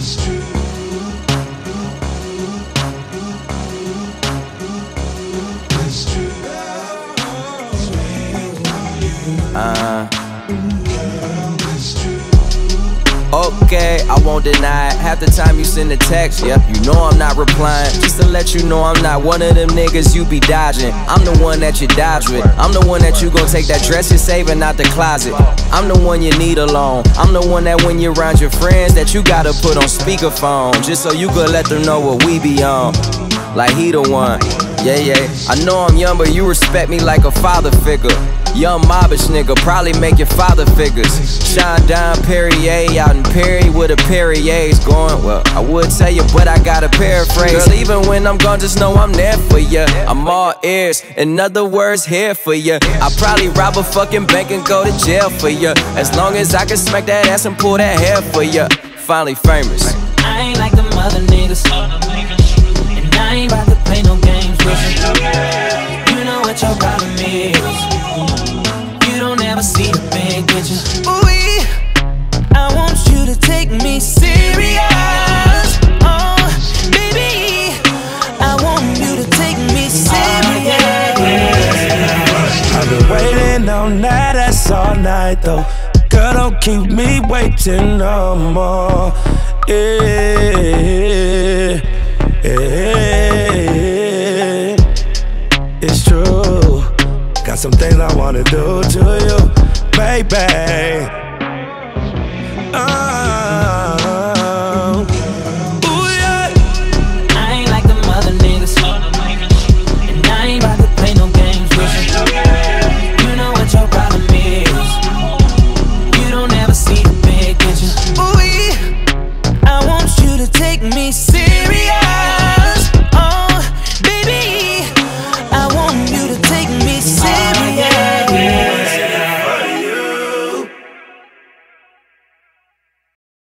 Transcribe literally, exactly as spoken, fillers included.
Uh, okay, I won't deny it. Half the time you send a text, yep, you know I'm not replying. Just to let you know I'm not one of them niggas you be dodging. I'm the one that you dodge with. I'm the one that you gon' take that dress you're saving out the closet. I'm the one you need alone. I'm the one that when you're around your friends that you gotta put on speakerphone, just so you could let them know what we be on. Like he the one, yeah, yeah. I know I'm young, but you respect me like a father figure. Young mobbish nigga, probably make your father figures. Shine down Perrier out in Perry with a Perrier's going. Well, I would tell you, but I gotta paraphrase. Girl, even when I'm gone, just know I'm there for ya. I'm all ears, in other words, here for ya. I probably rob a fucking bank and go to jail for ya, as long as I can smack that ass and pull that hair for ya. Finally famous. I ain't like them other niggas, and I ain't about to play no games with you. You know what your problem is. Never see the big picture. Ooh, I want you to take me serious. Oh, baby, I want you to take me serious. I've been waiting on that ass all night though. Girl, don't keep me waiting no more. Yeah, yeah, it's true. Got some things I wanna do to you, baby.